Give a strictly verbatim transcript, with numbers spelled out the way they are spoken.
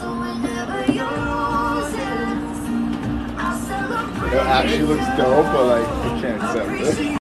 It actually looks dope, but like, I can't accept it.